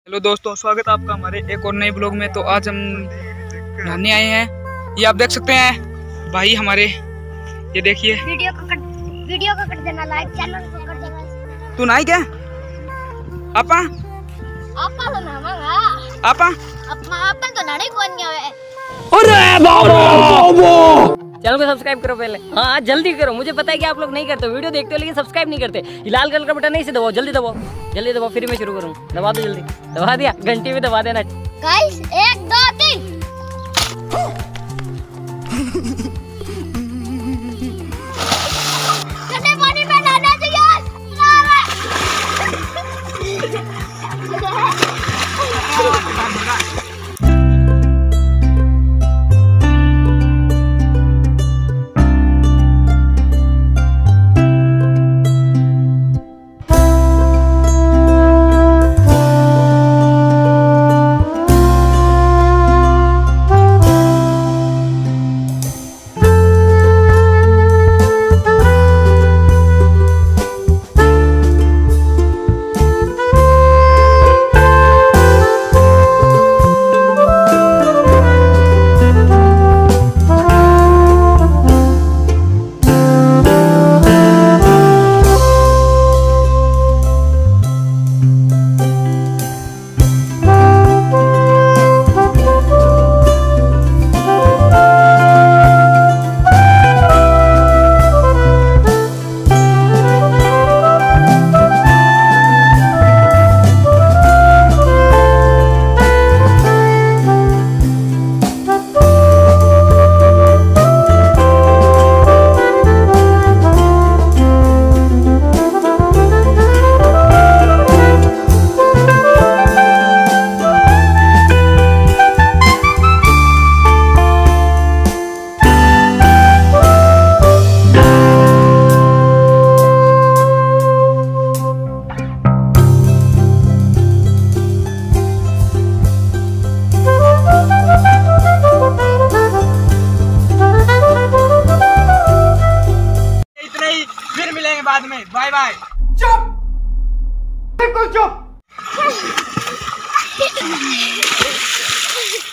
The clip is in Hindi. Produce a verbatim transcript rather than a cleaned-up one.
हेलो दोस्तों, स्वागत है आपका हमारे एक और नए ब्लॉग में। तो आज हम नहाने आए हैं, ये आप देख सकते हैं भाई हमारे। ये देखिए, वीडियो को कर वीडियो को कर देना लाइक, चैनल को कर देना। तू नहाई क्या? आपा आपा तो नहावांगा। आपा अपना आपन तो नहाने कौन नहीं आवे। अरे बाबू, चैनल को सब्सक्राइब करो पहले। हाँ जल्दी करो, मुझे पता है कि आप लोग नहीं करते, वीडियो देखते हो लेकिन सब्सक्राइब नहीं करते। ये लाल कलर का बटन नहीं से दबाओ, जल्दी दबाओ, जल्दी दबाओ, फिर मैं शुरू करूँ। दबा दो जल्दी, दबा दिया, घंटी भी दबा देना। गाइस एक दो तीन। ठंडे पानी में नहाना चाहिए। फिर मिलेंगे बाद में, बाय बाय। चुप, बिल्कुल चुप।